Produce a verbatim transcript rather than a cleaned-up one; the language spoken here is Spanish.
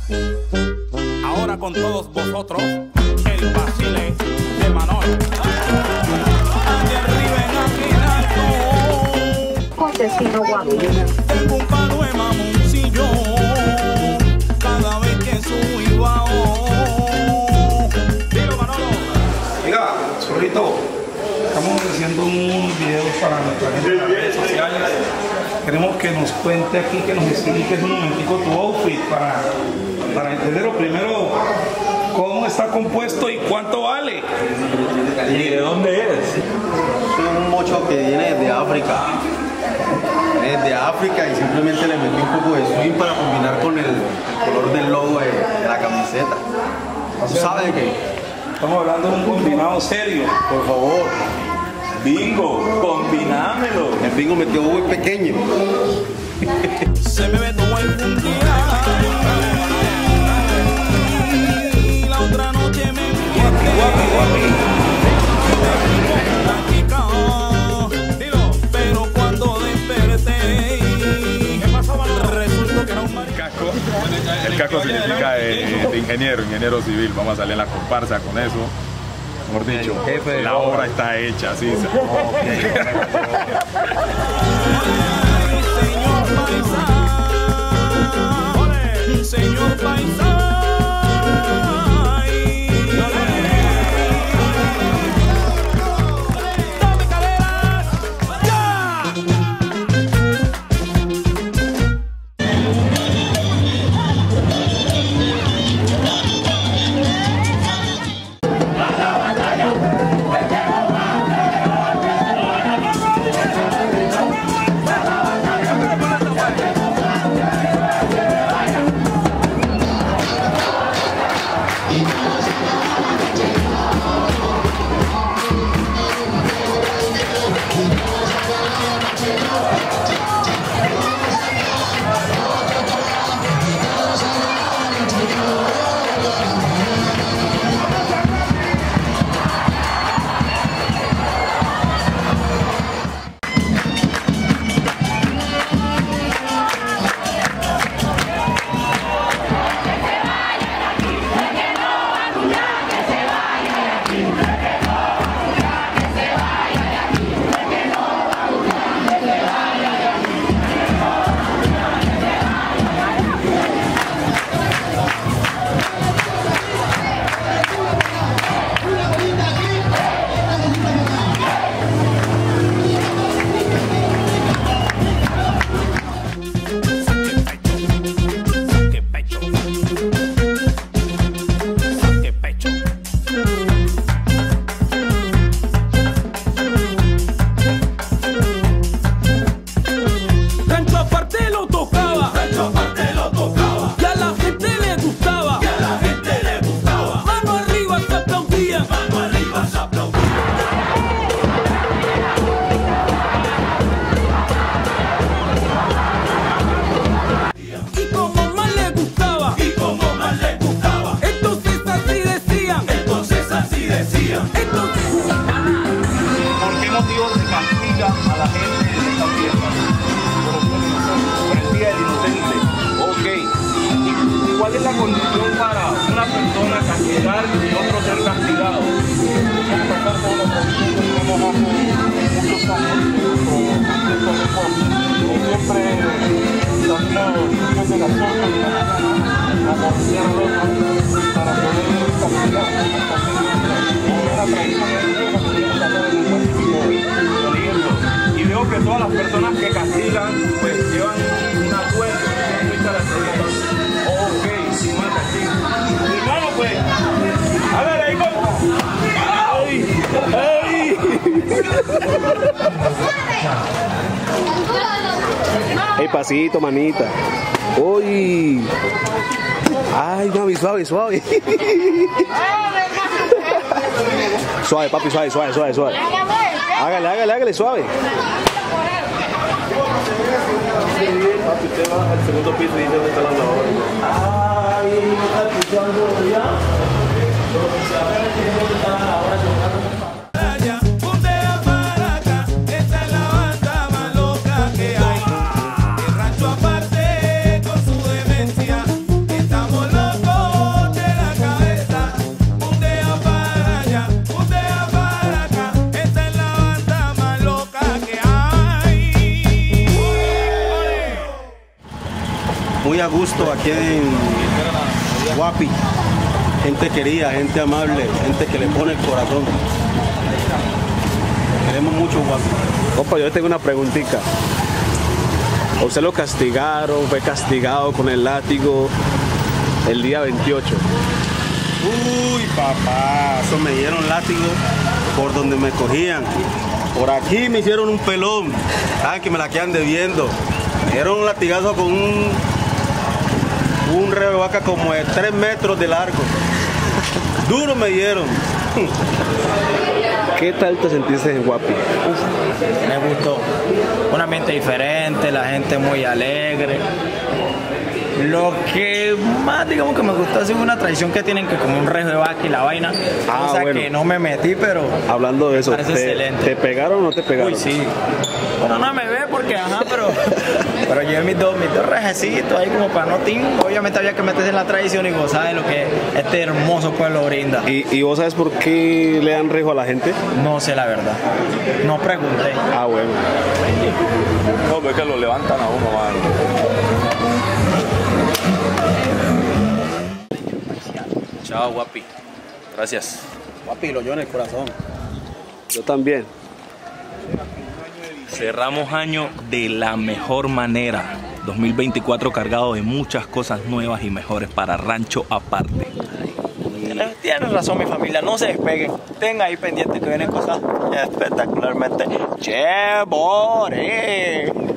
Ahora con todos vosotros, el Basile de Manolo. Ande arriba en Aguinaldo. Contesino guapo. El compadre de Mamoncillo. Cada vez que subo Dilo, Manolo. Oiga, Zorrito, estamos haciendo unos videos para nuestra gente en las redes sociales. Queremos que nos cuente aquí, que nos expliques un momentico tu outfit para, para entenderlo. Primero, cómo está compuesto y cuánto vale. ¿Y de dónde es? Es un mocho que viene de África. Es de África y simplemente le metí un poco de swing para combinar con el, el color del logo de, de la camiseta. ¿Tú sabes de qué? Estamos hablando de un combinado serio. Por favor. Bingo, combinámelo. El bingo me quedó muy pequeño. Se me ve todo el mundial. Y la otra noche me enviaste. Guapi, guapi. Dilo, pero cuando desperté, ¿qué pasó, Manolo? Resultó que era un marido. Casco. El casco significa de, de ingeniero, ingeniero civil. Vamos a salir en la comparsa con eso. Mejor dicho, jefe, la obra está hecha, sí. Señor Paisa, señor Paisa. Dame caderas, ya. ¿Por qué motivo se castiga a la gente en esta fiesta? Por el Día del Inocente. Ok. ¿Y cuál es la condición para una persona castigar y otro ser castigado? Y veo que todas las personas que castigan pues llevan una cuenta muy característica. Ok, sin mal castigo. Hermano, pues, a ver, ahí vamos. ¡Ay! ¡Ay! Ey, pasito, manita. Uy. Ay, mami, suave, suave. Suave, papi, suave, suave, suave, suave. Hágale, hágale, hágale, suave. Papi, usted va al segundo piso y dice dónde está la lavadora. Ay, ¿no está escuchando ya? Estamos locos. gusto aquí en Guapi. Gente querida, gente amable, gente que le pone el corazón. Queremos mucho Guapi. Opa, yo tengo una preguntita. ¿A usted lo castigaron? ¿Fue castigado con el látigo el día veintiocho? Uy, papá, eso me dieron látigo por donde me cogían. Por aquí me hicieron un pelón. Saben que me la quedan debiendo. Me dieron un latigazo con un, un rebe vaca como de tres metros de largo. Duro me dieron. ¿Qué tal te sentiste en Guapi? Me gustó. Un ambiente diferente, la gente muy alegre. Lo que más, digamos, que me gustó es una tradición que tienen, que como un rejo de vaca y la vaina. Ah, o sea, bueno. que no me metí, pero hablando de eso, parece ¿te, excelente. ¿te pegaron o no te pegaron? Uy, sí. Bueno, no me ve porque, ajá, pero, pero llevé mis dos, mis dos rejecitos ahí como para no ting. Obviamente había que meterse en la tradición y gozar de lo que este hermoso pueblo brinda. ¿Y, ¿Y vos sabes por qué le dan rejo a la gente? No sé la verdad. No pregunté. Ah, bueno. No, es que lo levantan a uno, mano. Chao, Guapi. Gracias. Guapi, lo yo en el corazón. Yo también. Cerramos año de la mejor manera. dos mil veinticuatro cargado de muchas cosas nuevas y mejores para Rancho Aparte. Tienes, tienes razón, mi familia, no se despeguen. Tengan ahí pendiente que vienen cosas espectacularmente chévere.